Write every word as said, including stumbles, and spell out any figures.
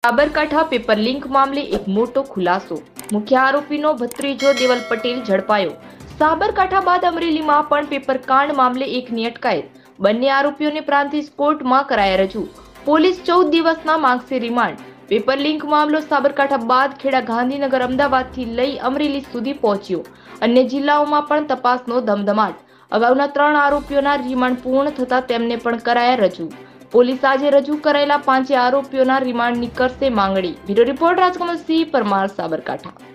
Sabarkantha paper leak મામલે એક મોટો ખુલાસો। મુખ્ય આરોપીનો ભત્રીજો દેવલ પટેલ ઝડપાયો। સાબરકાંઠા બાદ અમરેલીમાં પણ પેપર કાંડ મામલે એકની અટકાયત। બંને આરોપીઓને પ્રાંતિજ કોર્ટમાં કરાયા રજૂ। પોલીસ ચૌદ દિવસના માંગશે રિમાન્ડ। પેપર લીક મામલો સાબરકાંઠા બાદ ખેડા, ગાંધીનગર, અમદાવાદથી લઈ અમરેલી સુધી પહોંચ્યો। અન્ય જિલ્લાઓમાં પણ તપાસનો ધમધમાટ। અગાઉના ત્રણ આરોપીઓના રિમાન્ડ પૂર્ણ થતા તેમને પણ કરાયા રજૂ। પોલીસ આજે રજૂ કરાયેલા પાંચે આરોપીઓના રિમાન્ડની કરશે માંગણી। Bureau report Rajkamalsinh Parmar, Sabarkantha.